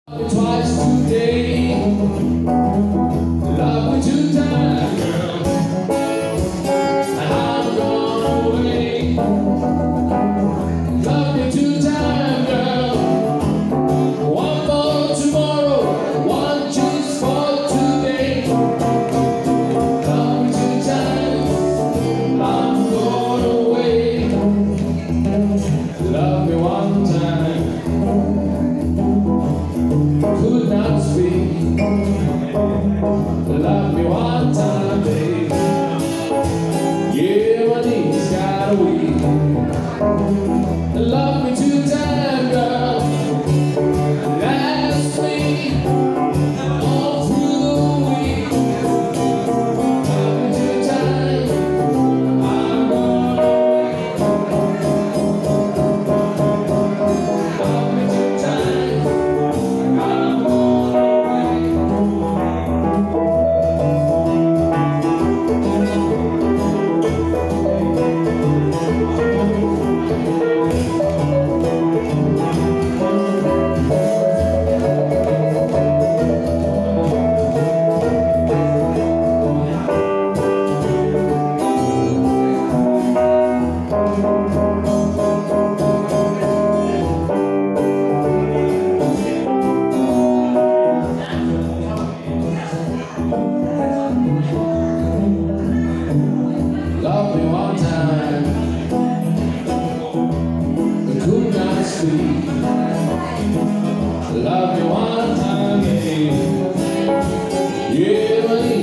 Twice today, love me 2 times, girl, and I'm gone away. Love me 2 times, girl, one for tomorrow, one just for today. Love me 2 times, I'm gone away. Love me 1 time, could not speak. Love me 1 time, babe. Yeah, my knees got weak. Love me 2 times, girl. Last week, all through the week. Love me 2 times, I'm gone away. Love me 2 times, I'm gone away. Love me 1 time, could not speak. Love me 1 time, babe. Yeah,